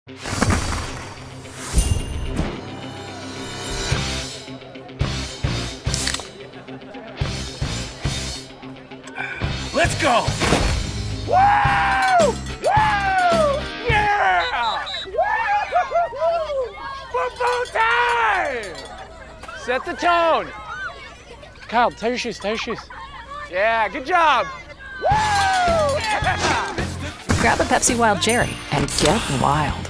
Let's go! Woo! Woo! Yeah! Woo! Football time! Set the tone. Kyle, tie your shoes, tie your shoes. Yeah, good job. Woo! Yeah! Grab a Pepsi Wild Cherry and get wild.